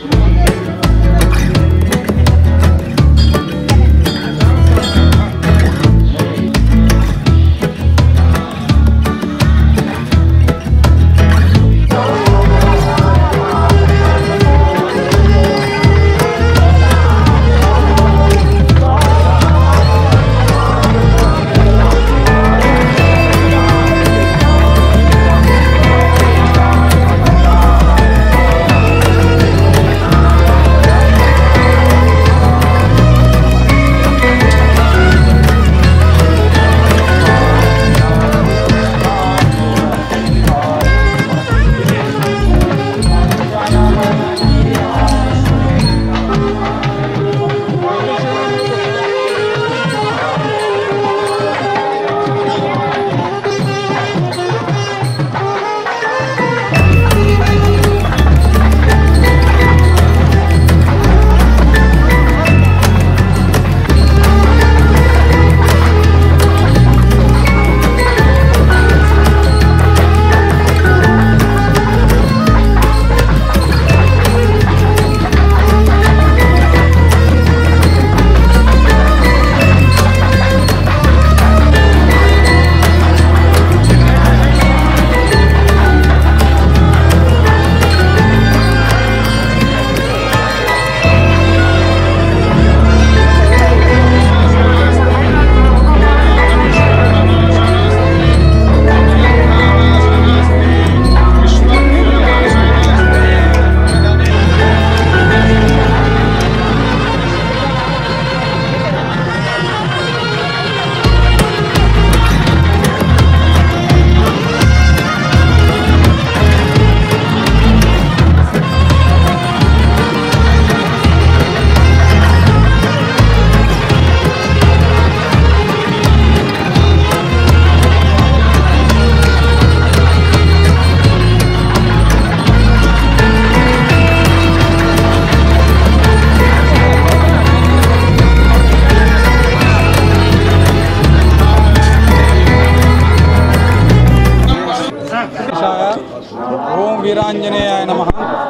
ఓం వీరాంజనేయాయ నమః.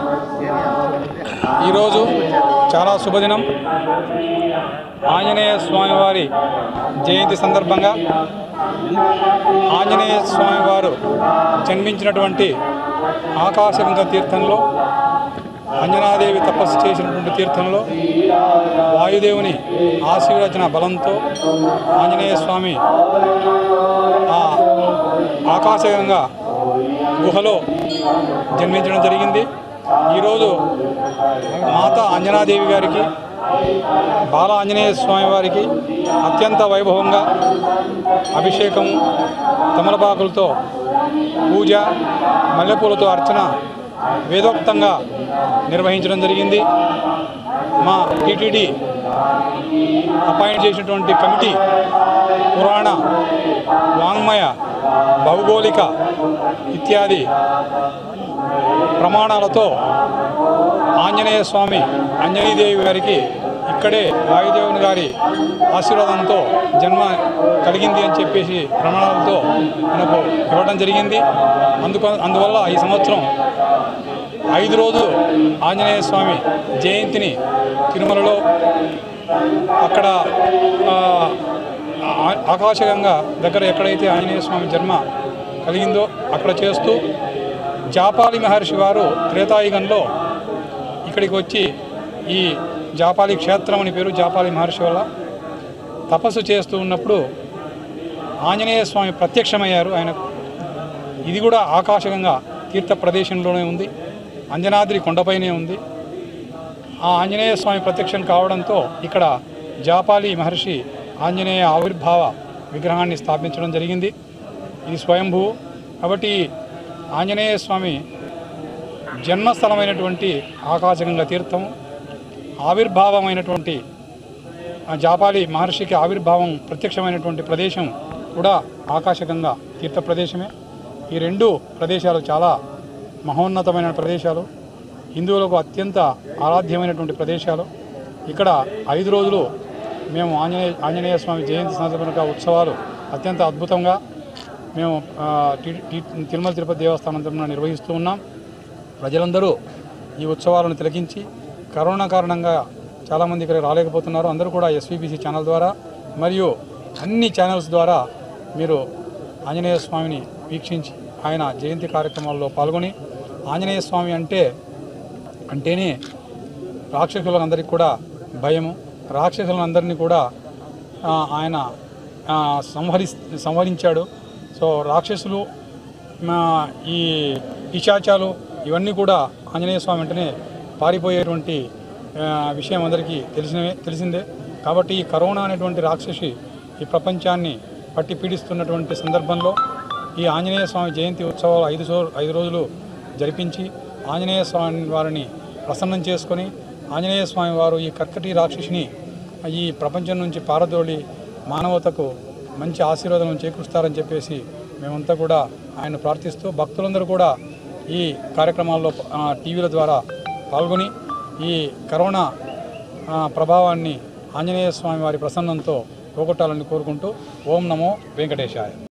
ఈరోజు చాలా శుభదినం. ఆంజనేయ స్వామివారి జయంతి సందర్భంగా ఆంజనేయ స్వామివారు జన్మించినటువంటి ఆకాశగంగా తీర్థంలో, అంజనాదేవి తపస్సు చేసినటువంటి తీర్థంలో వాయుదేవుని ఆశీర్వచన బలంతో ఆంజనేయ స్వామి ఆకాశగంగా గుహలో జన్మించడం జరిగింది. ఈరోజు మాత అంజనాదేవి గారికి, బాల ఆంజనేయ స్వామి వారికి అత్యంత వైభవంగా అభిషేకం, తమలపాకులతో పూజ, మల్లెపూలతో అర్చన వేదోక్తంగా నిర్వహించడం జరిగింది. మా టీటీడీ అపాయింట్ చేసినటువంటి కమిటీ పురాణ, వాంగ్మయ, భౌగోళిక ఇత్యాది ప్రమాణాలతో ఆంజనేయ స్వామి, అంజనీదేవి గారికి ఇక్కడే వాయుదేవుని గారి ఆశీర్వాదంతో జన్మ కలిగింది అని చెప్పేసి ప్రమాణాలతో మనకు ఇవ్వడం జరిగింది. అందువల్ల ఈ సంవత్సరం 5 రోజులు ఆంజనేయ స్వామి జయంతిని తిరుమలలో అక్కడ ఆకాశగంగా దగ్గర ఎక్కడైతే ఆంజనేయ స్వామి జన్మ కలిగిందో అక్కడ చేస్తూ, జాపాలి మహర్షి వారు త్రేతాయుగంలో ఇక్కడికి వచ్చి, ఈ జాపాలి క్షేత్రం అని పేరు జాపాలి మహర్షి వల్ల, తపస్సు చేస్తూ ఉన్నప్పుడు ఆంజనేయ స్వామి ప్రత్యక్షమయ్యారు ఆయనకు. ఇది కూడా ఆకాశగంగా తీర్థ ప్రదేశంలోనే ఉంది, అంజనాద్రి కొండపైనే ఉంది. ఆ ఆంజనేయ స్వామి ప్రత్యక్షం కావడంతో ఇక్కడ జాపాలి మహర్షి ఆంజనేయ ఆవిర్భావ విగ్రహాన్ని స్థాపించడం జరిగింది. ఇది స్వయంభూ. కాబట్టి ఆంజనేయ స్వామి జన్మస్థలమైనటువంటి ఆకాశగంగా తీర్థం, ఆవిర్భావమైనటువంటి జాపాలి మహర్షికి ఆవిర్భావం ప్రత్యక్షమైనటువంటి ప్రదేశం కూడా ఆకాశగంగా తీర్థ ప్రదేశమే. ఈ 2 ప్రదేశాలు చాలా మహోన్నతమైన ప్రదేశాలు, హిందువులకు అత్యంత ఆరాధ్యమైనటువంటి ప్రదేశాలు. ఇక్కడ 5 రోజులు మేము ఆంజనేయ స్వామి జయంతి సందర్భంగా ఉత్సవాలు అత్యంత అద్భుతంగా మేము తిరుమల తిరుపతి దేవస్థానం తరపున నిర్వహిస్తూ ఉన్నాం. ప్రజలందరూ ఈ ఉత్సవాలను తిలకించి కరోనా కారణంగా చాలామంది ఇక్కడ రాలేకపోతున్నారు. అందరూ కూడా ఎస్వీబీసీ ఛానల్ ద్వారా మరియు అన్ని ఛానల్స్ ద్వారా మీరు ఆంజనేయ స్వామిని వీక్షించి ఆయన జయంతి కార్యక్రమాల్లో పాల్గొని ఆంజనేయ స్వామి అంటేనే రాక్షసులందరికీ కూడా భయము. రాక్షసులందరినీ కూడా ఆయన సంహరించాడు. సో రాక్షసులు ఈ పిశాచాలు ఇవన్నీ కూడా ఆంజనేయ స్వామి వెంటనే పారిపోయేటువంటి విషయం అందరికీ తెలిసిందే. కాబట్టి ఈ కరోనా అనేటువంటి రాక్షసి ఈ ప్రపంచాన్ని పట్టి పీడిస్తున్నటువంటి సందర్భంలో ఈ ఆంజనేయ స్వామి జయంతి ఉత్సవాలు 5 రోజులు జరిపించి ఆంజనేయ స్వామి వారిని ప్రసన్నం చేసుకొని ఆంజనేయ స్వామి వారు ఈ కర్కటి రాక్షసిని ఈ ప్రపంచం నుంచి పారదోలి మానవతకు మంచి ఆశీర్వాదం చేకూరుస్తారని చెప్పేసి మేమంతా కూడా ఆయన ప్రార్థిస్తూ భక్తులందరూ కూడా ఈ కార్యక్రమాల్లో టీవీల ద్వారా పాల్గొని ఈ కరోనా ప్రభావాన్ని ఆంజనేయ స్వామి వారి ప్రసన్నంతో పోగొట్టాలని కోరుకుంటూ ఓం నమో వెంకటేశాయ.